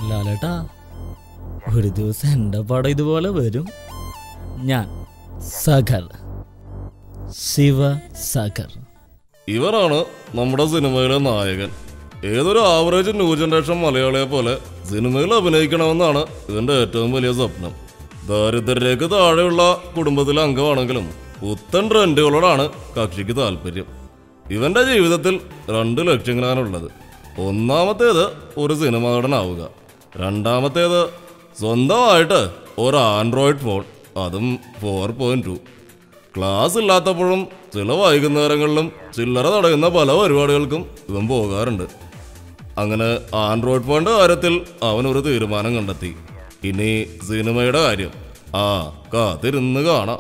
ലാലേട്ടാ, ഒരു ദിവസം എൻ്റെ പടം ഇതുപോലെ വരും. ഞാൻ സഗർ, ശിവ സഗർ. ഇവരാണ് നമ്മുടെ സിനിമയിലെ നായകൻ. ഏതൊരു ആവറേജ് ന്യൂ ജനറേഷൻ മലയാളിയെ പോലെ സിനിമയിൽ അഭിനയിക്കണമെന്നാണ് ഇവന്റെ ഏറ്റവും വലിയ സ്വപ്നം. ദാരിദ്ര്യരേഖ താഴെയുള്ള കുടുംബത്തിലെ അംഗമാണെങ്കിലും പുത്തൻ ട്രെൻഡുകളോടാണ് കക്ഷിക്ക് താല്പര്യം. ഇവന്റെ ജീവിതത്തിൽ 2 ലക്ഷ്യങ്ങളാണുള്ളത്. ഒന്നാമത്തേത് ഒരു സിനിമാ നടനാവുക, രണ്ടാമത്തേത് സ്വന്തമായിട്ട് ഒരു ആൻഡ്രോയിഡ് ഫോൺ, അതും 4.2. ക്ലാസ് ഇല്ലാത്തപ്പോഴും ചില വൈകുന്നേരങ്ങളിലും ചില്ലറ തടയുന്ന പല പരിപാടികൾക്കും ഇവൻ പോകാറുണ്ട്. അങ്ങനെ ആൻഡ്രോയിഡ് ഫോണിന്റെ കാര്യത്തിൽ അവനൊരു തീരുമാനം കണ്ടെത്തി. ഇനി സിനിമയുടെ കാര്യം കാത്തിരുന്ന് കാണാം.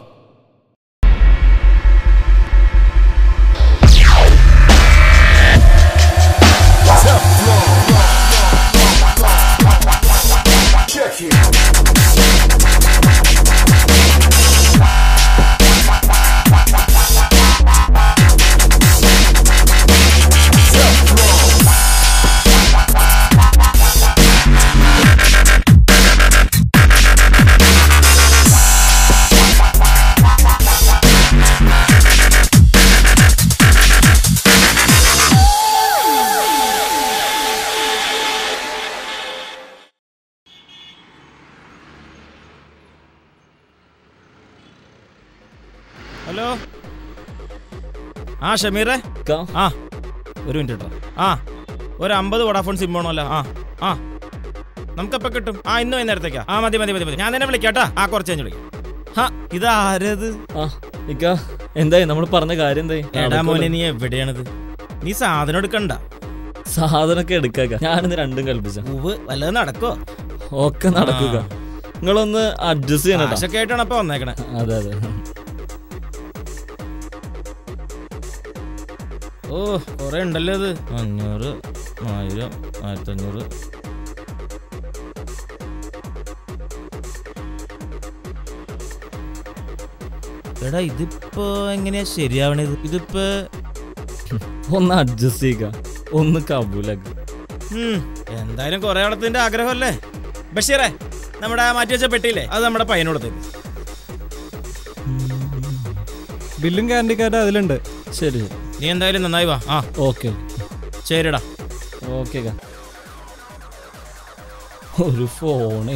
ഹലോ, ഷമീറേ, ഒരു മിനിറ്റ് കേട്ടോ. ഒരു 50 വോഡാഫോൺ സിം വേണമല്ലോ. നമുക്കെപ്പോൾ കിട്ടും? ഇന്ന് വൈകുന്നേരത്തേക്കാ? മതി മതി മതി മതി, ഞാൻ തന്നെ വിളിക്കാട്ടാ. കുറച്ച് കഴിഞ്ഞ് വിളിക്കാം. ഇതാരത്? എന്തായി നമ്മൾ പറഞ്ഞ കാര്യം? എടാ മോനെ, നീ എവിടെയാണിത്? നീ സാധനം എടുക്കണ്ട. സാധനമൊക്കെ എടുക്കുക. ഞാനിന്ന് രണ്ടും കൽപ്പിച്ച. വല്ലതും നടക്കോ? ഒക്കെ നടക്കുക. നിങ്ങളൊന്ന് അഡ്ജസ്റ്റ് ചെയ്യണം. ആശൊക്കെ ആയിട്ടാണ് അപ്പൊ വന്നേക്കണേ. അതെ അതെ. കൊറേ ഉണ്ടല്ലോ ഇത്. 500, 1000, 1500. എടാ, ഇതിപ്പോ എങ്ങനെയാ ശരിയാവണത്? ഇതിപ്പോ ഒന്ന് അഡ്ജസ്റ്റ് ചെയ്യുക, ഒന്ന് കബൂലാക്ക. എന്തായാലും കൊറേ ആളത്തിന്റെ ആഗ്രഹമല്ലേ. ബഷീറേ, നമ്മുടെ മാറ്റി വെച്ച പെട്ടിയില്ലേ, അത് നമ്മുടെ പയ്യനോടത്തേക്ക്. ബില്ലും ഗ്യാരണ്ടി കാർഡ് അതിലുണ്ട്. ശരി, നീ എന്തായാലും നന്നായി വാ. ഓക്കെ ശരിടാ. ഓക്കെ. ഒരു ഫോണേ,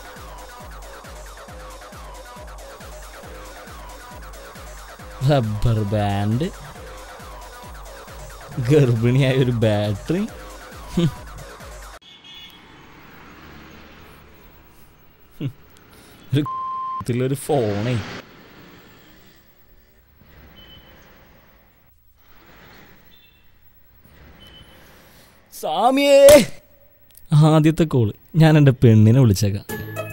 റബ്ബർ ബാൻഡ്, ഗർഭിണിയായ ഒരു ബാറ്ററി, ഒരു ഫോണേ. സാമിയേ, ആദ്യത്തെ കോള്. ഞാൻ എൻ്റെ പെണ്ണിനെ വിളിച്ചേക്കാം.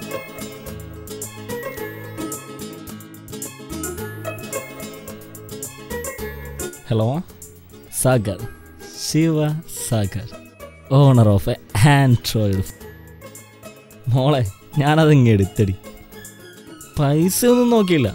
Hello, Sagar, Shiva Sagar, owner of a android. മോളെ, ഞാനതിങ്ങ് എടുത്തടി. പൈസ ഒന്നും നോക്കിയില്ല.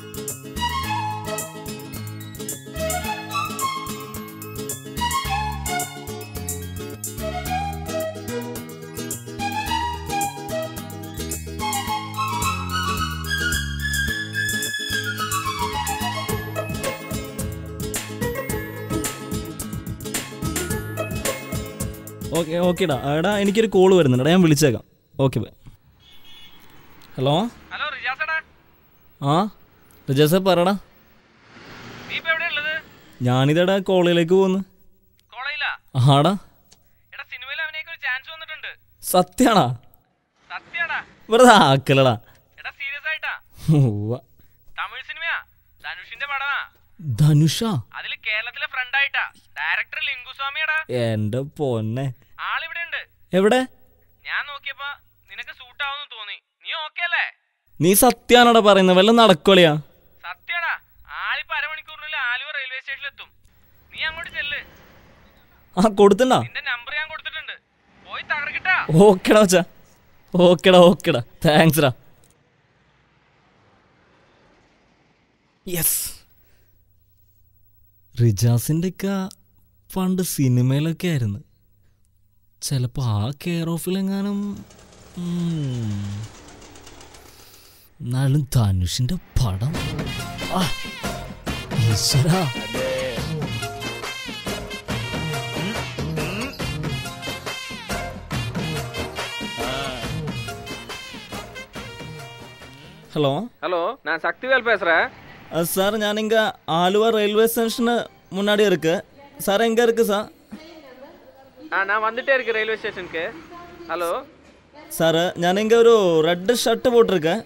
ഓക്കേടാ. എടാ, എനിക്കൊരു കോള് വരുന്നുണ്ട്, ഞാൻ വിളിച്ചേക്കാം. Okay, by. ഹലോ, റിജാസ, പറടാ. ഞാനിതെടാ കോളേജിലേക്ക് പോകുന്നു. ആടാ, സത്യാണാ? വെറുതെ ആക്കലടാ. ധനുഷ? എന്റെ പൊന്നെ, എവിടെ? നീ സത്യാണോടാ പറയുന്നത്? വല്ല നടക്കോളിയാ? കൊടുത്തണ്ടാ? ഓക്കെടാ വച്ചാ. ഓക്കെടാ, താങ്ക്സ്. യെസ്, റിജാസിൻ്റെ ഒക്കെ പണ്ട് സിനിമയിലൊക്കെ ആയിരുന്നു. ചിലപ്പോൾ ആ കെയർ ഓഫിലെങ്ങാനും എന്നാലും ധനുഷിന്റെ പടം ഈശ്വരാ. ஹலோ ஹலோ, நான் சக்திவேல் பேசுகிறேன். சார் நான் இங்கே ஆலுவா ரயில்வே ஸ்டேஷனு முன்னாடி இருக்கு சார். எங்கே இருக்கு சார்? நான் வந்துட்டே இருக்கேன் ரயில்வே ஸ்டேஷனுக்கு. ஹலோ சார், நான் இங்கே ஒரு ரெட் ஷர்ட்டு போட்டிருக்கேன்.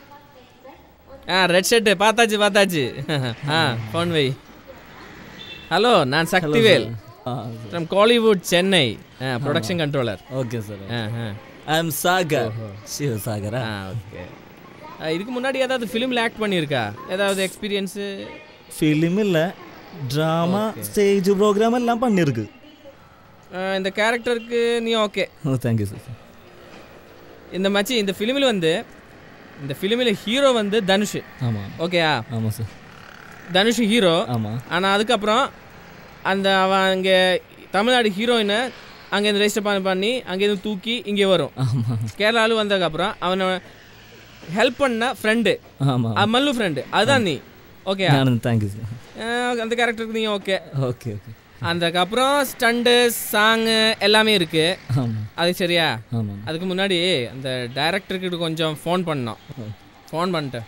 ரெட் ஷர்ட்டு பார்த்தாச்சு. ஃபோன் வை. ஹலோ, நான் Sakthivel from Kollywood Chennai, production controller. Okay sir. I am Sagar, Sivasagara. Okay. இதுக்கு முன்னாடி ஏதாவது ஃபிலிமில் ஆக்ட் பண்ணியிருக்கா? ஏதாவது எக்ஸ்பீரியன்ஸு? ஃபிலிம் இல்லை, ட்ராமா, ஸ்டேஜ் ப்ரோக்ராம் எல்லாம் பண்ணியிருக்கு. இந்த கேரக்டருக்கு நீ ஓகே? ஓ, தேங்க்யூ சார். இந்த மச்சி, இந்த ஃபிலிமில் இந்த ஃபிலிமில் ஹீரோ தனுஷ். ஆமாம். ஓகேயா? ஆமாம் சார். தனுஷ் ஹீரோ. ஆமாம். ஆனால் அதுக்கப்புறம் அவன் அங்கே தமிழ்நாடு ஹீரோயினை அங்கேருந்து ரெஜிஸ்டர் பண்ணி அங்கேருந்து தூக்கி இங்கே வரும். ஆமாம். கேரளாவில் வந்ததுக்கப்புறம் அவனை ஹெல்ப் பண்ண ஃப்ரெண்டு. ஆமாம். மல்லு ஃப்ரெண்டு, அதுதான் நீ. Okay, thank you sir. அந்த கேரக்டருக்கு நீ ஓகே? Okay okay. அதுக்கப்புறம் ஸ்டண்டு, சாங்கு எல்லாமே இருக்கு. ஆமாம். அது சரியா? ஆமாம். அதுக்கு முன்னாடி அந்த டைரக்டருக்கு கொஞ்சம் ஃபோன் பண்ணோம். ஃபோன் பண்ணிட்டேன்.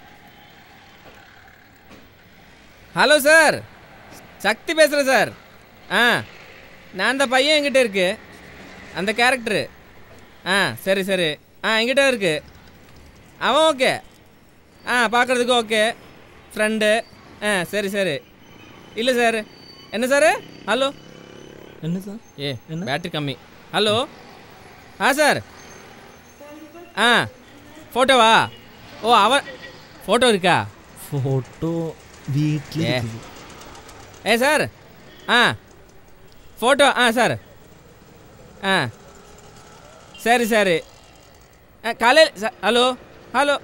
ஹலோ சார், சக்தி பேசுகிறேன் சார். நான் அந்த பையன் என்கிட்ட இருக்கு, அந்த கேரக்டரு. சரி சரி. என்கிட்ட இருக்கு. அவன் ஓகே. பார்க்குறதுக்கு ஓகே, ஃப்ரெண்டு. சரி சரி. இல்லை சார். என்ன சார்? ஹலோ. என்ன சார்? என்ன பேட்டரி கம்மி. ஹலோ. சார். ஃபோட்டோவா? ஓ, அவன் ஃபோட்டோ இருக்கா? ஃபோட்டோ வீட்டில். சார். ஃபோட்டோ. சார். சரி சரி. காலையில் sir. Hello hello.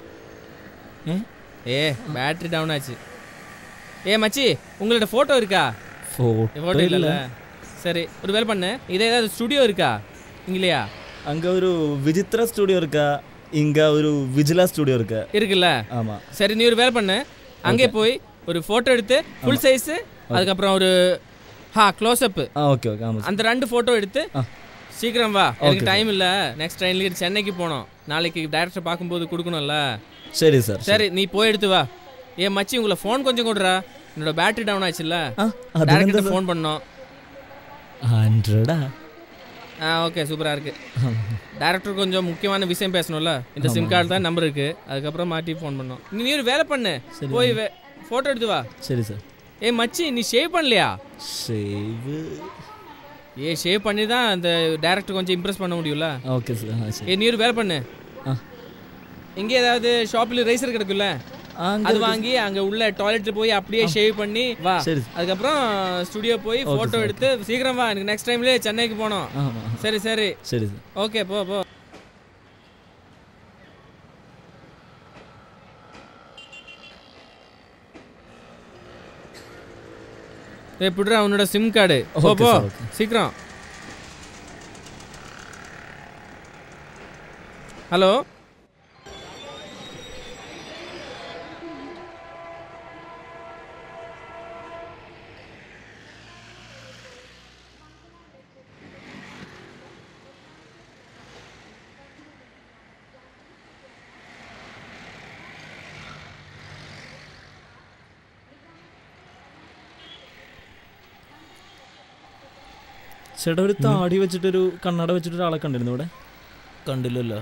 Battery down ஆச்சு. மச்சி, உங்களோட ஃபோட்டோ இருக்கா? ஃபோட்டோ இல்லைல்ல. சரி, ஒரு வேலை பண்ணு. இதே ஏதாவது ஸ்டுடியோ இருக்கா இல்லையா? அங்கே ஒரு விசித்ரா ஸ்டுடியோ இருக்கா, இங்கே ஒரு விஜிலா ஸ்டுடியோ இருக்கா? இருக்குல்ல. ஆமாம். சரி, நீ ஒரு வேலை பண்ணு. அங்கே போய் ஒரு ஃபோட்டோ எடுத்து ஃபுல் சைஸு, அதுக்கப்புறம் ஒரு க்ளோஸ்அப்பு. Okay okay. ஆமாம். அந்த 2 ஃபோட்டோ எடுத்து சீக்கிரம் வா. எனக்கு டைம் இல்லை. நெக்ஸ்ட் ட்ரெயின்லேயே சென்னைக்கு போகணும். நாளைக்கு டைரக்டர் பார்க்கும்போது கொடுக்கணும்ல. சரி சார். சரி, நீ போய் எடுத்து வா. மச்சி, உங்களை ஃபோன் கொஞ்சம் கொடுறா. என்னோட பேட்டரி டவுன் ஆச்சுல்ல, டைரக்டர் ஃபோன் பண்ணோம். 100. ஓகே, சூப்பராக இருக்கு. டைரக்டர் கொஞ்சம் முக்கியமான விஷயம் பேசணும்ல. இந்த சிம் கார்டு தான் நம்பர் இருக்கு. அதுக்கப்புறம் மாட்டி ஃபோன் பண்ணோம். நீ ஒரு வேலை பண்ணு, போய் ஃபோட்டோ எடுத்து வா. சரி சார். மச்சி, நீ ஷேவ் பண்ணலையா? ஷேவ் பண்ணி தான் அந்த டைரக்டர் கொஞ்சம் இம்ப்ரெஸ் பண்ண முடியும்ல. Okay sir. நீ ஒரு வேலை பண்ணு. இங்கே ஏதாவது ஷாப்பில் ரைசர் கிடக்குல்ல, அது வாங்கி அங்கே உள்ள டாய்லெட்டில் போய் அப்படியே ஷேவ் பண்ணி வா. அதுக்கப்புறம் ஸ்டுடியோ போய் ஃபோட்டோ எடுத்து சீக்கிரம் வா. எனக்கு நெக்ஸ்ட் டைம்லேயே சென்னைக்கு போகணும். சரி சரி. சரி சார். ஓகே, போ போ. புடுறா உன்னோட சிம் கார்டு. போ சீக்கிரம். ஹலோ. ചേട്ടാ, ഒരു താടി വെച്ചിട്ടൊരു കണ്ണട വെച്ചിട്ടൊരു ആളെ കണ്ടിരുന്നു ഇവിടെ? കണ്ടില്ലല്ലോ.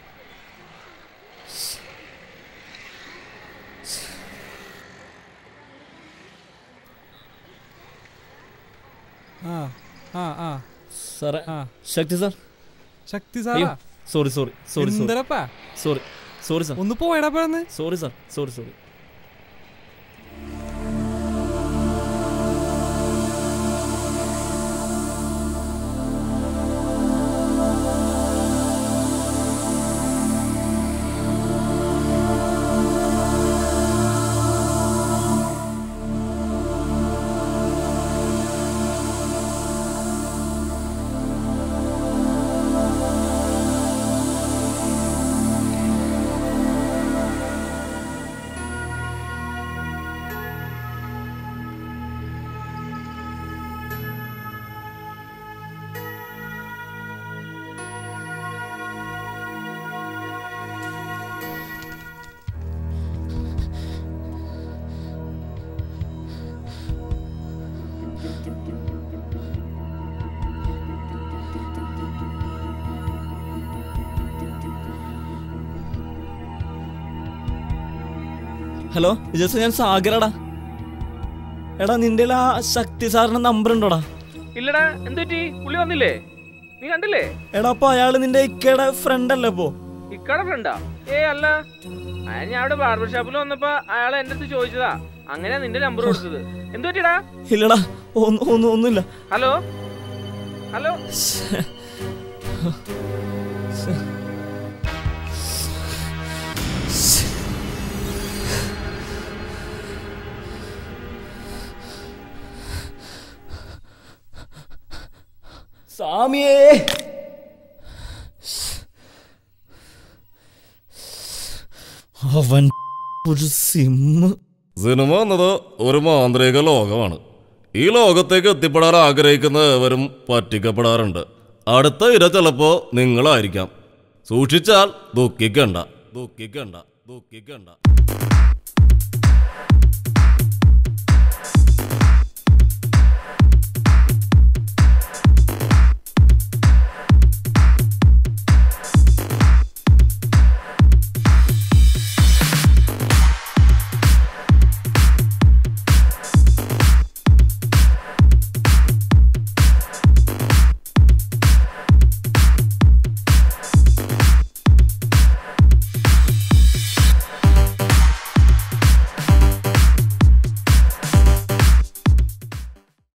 സാറേ, ശക്തി സാർ. ശക്തി സാറാ? Sorry sorry sorry sorry sorry sir. ഒന്ന് പോയടാ. Sorry sir. Sorry sorry. Hello ജസ്, ഞാൻ സാഗരടാ. എടാ നിന്റെ ആ ശക്തി സാറിന്റെ നമ്പർ ഉണ്ടോടാ? ഇല്ലടാ, എന്തുപറ്റി? പുള്ളി വന്നില്ലേ? നീ കണ്ടില്ലേ? എടാ അപ്പൊ അയാള് നിന്റെ ഇക്കയുടെ ഫ്രണ്ട് അല്ലേ? അപ്പോ ഇക്കടെ ഫ്രണ്ടാ? അല്ല, ഞാൻ അവിടെ ബാർബർ ഷോപ്പിൽ വന്നപ്പോ അയാൾ എന്റെ അടുത്ത് ചോദിച്ചതാ, അങ്ങനെ നിന്റെ നമ്പർ കൊടുത്തത്. എന്തു പറ്റിടാ? ഇല്ലടാ, ഒന്നുമില്ല. ഹലോ ഹലോ സാമിയേ, അവൻ ഒരു സിമ്മ്. സിനിമ എന്നത് ഒരു മാന്ത്രിക ലോകമാണ്. ഈ ലോകത്തേക്ക് എത്തിപ്പെടാൻ ആഗ്രഹിക്കുന്നവരും പറ്റിക്കപ്പെടാറുണ്ട്. അടുത്ത ഇര ചിലപ്പോ നിങ്ങളായിരിക്കാം. സൂക്ഷിച്ചാൽ ദുഃഖിക്കണ്ട.